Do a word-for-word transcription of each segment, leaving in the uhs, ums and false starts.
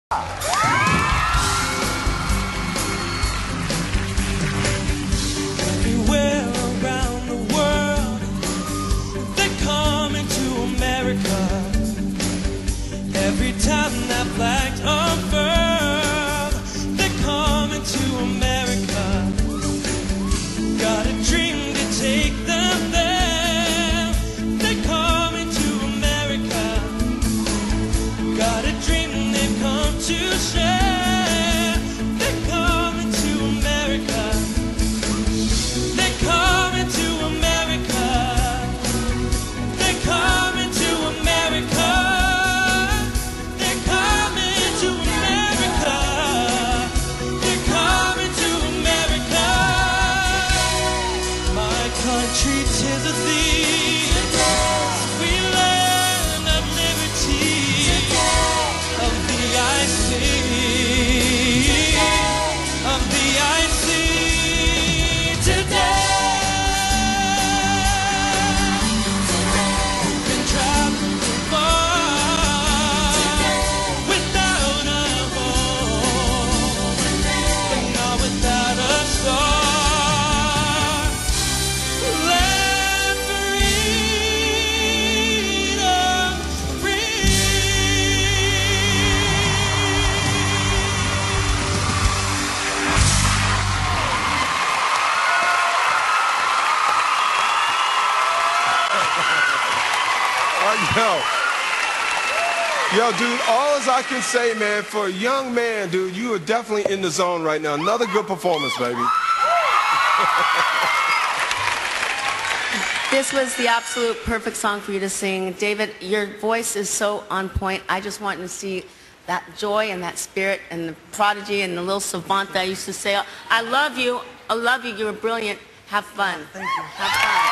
Everywhere around the world, they're coming to America. Every time that flag's unfurled, they're coming to America. Got a dream to take them there. They're coming to America. Got a dream they've come to share. They're coming to America. They're coming to America. They're coming to America. They're coming to America. They're coming to America. My country, 'tis a thee. Sweet land of liberty. Of the I see, of the I see today. We've been traveling far without a home, and not without a star. Let freedom free. Yo, yo, dude, all as I can say, man, for a young man, dude, you are definitely in the zone right now. Another good performance, baby. This was the absolute perfect song for you to sing. David, your voice is so on point. I just want to see that joy and that spirit and the prodigy and the little savant that I used to say. I love you. I love you. You were brilliant. Have fun. Thank you. Have fun.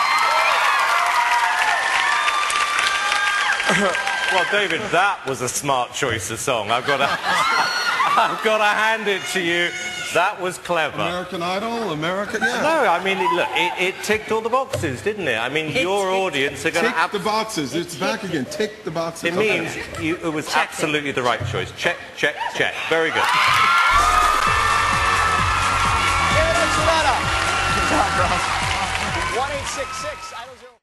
Well, David, that was a smart choice of song. I've got to, I've got to hand it to you. That was clever. American Idol, America, yeah. No, I mean, it, look, it, it ticked all the boxes, didn't it? I mean, It your ticked- audience are going Tick to... the boxes. It's back again. Tick the boxes. It means you, it was Check it. absolutely the right choice. Check, check, check. Very good. Archuleta. Good job, bro. one eight six six. I don't know.